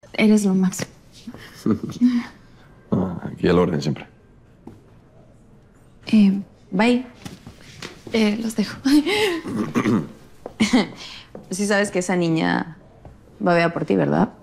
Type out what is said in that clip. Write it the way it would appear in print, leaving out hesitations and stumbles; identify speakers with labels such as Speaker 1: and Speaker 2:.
Speaker 1: Eres lo máximo.
Speaker 2: Aquí al orden siempre.
Speaker 1: Bye. Los dejo. Sí sabes que esa niña va a ver por ti, ¿verdad?